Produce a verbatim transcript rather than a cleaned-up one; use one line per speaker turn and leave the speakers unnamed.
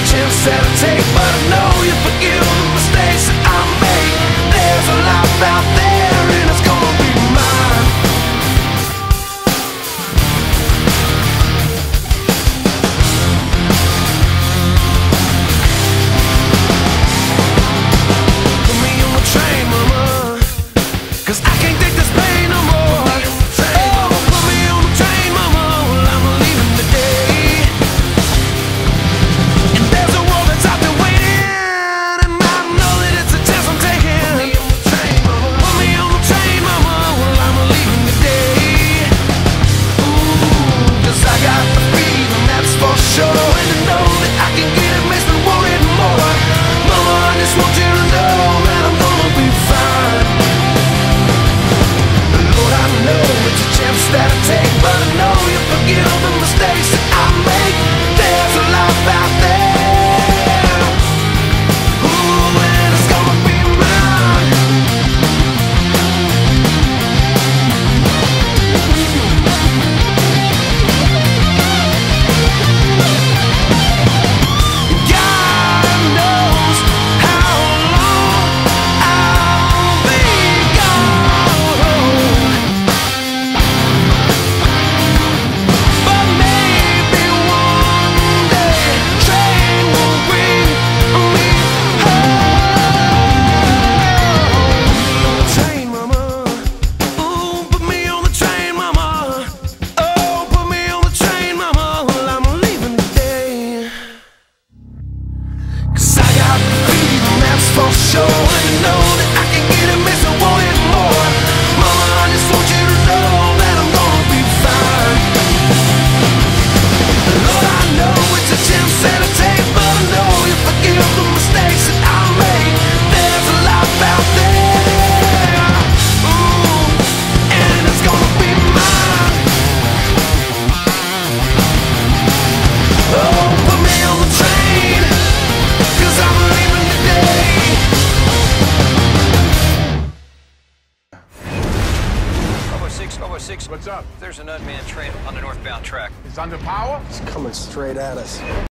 a chance that I take, but I know you forgive the mistakes that I make. There's a life out there and it's gonna be mine. Put me on the train, mama, 'cause I can't take this pain no more. Oh, put me on the train, mama, well, I'm leaving today. And there's a world that's out there waiting, and I know that it's a chance I'm taking. Put me on the train, mama, well, I'm leaving today. Ooh, 'cause I got the feeling, that's for sure. And to know that I can get it makes me worried more. Mama, I just want you to know that I'm gonna be fine. Lord, I know it's a chance that I take, but I know you forgive the mistakes that I make. There's a life out there, ooh, and it's gonna be mine. God knows how long I'll be gone, but maybe one day train will bring me home. Train, mama, ooh, put me on the train, mama. Oh, put me on the train, mama. Well, I'm leaving today. 'Cause I got the feeling, that's for sure. And to know that I can get it makes me want it more. Mama, I just want you to know that I'm gonna be fine. Lord, I know it's a chance that I take, but I know you forgive the mistakes that I make. There's a life out there, ooh, and it's gonna be mine. Oh, put me on the train, 'cause I'm leaving today.
oh six, oh six.
What's up?
There's an unmanned train on the northbound track.
It's under power?
It's coming straight at us.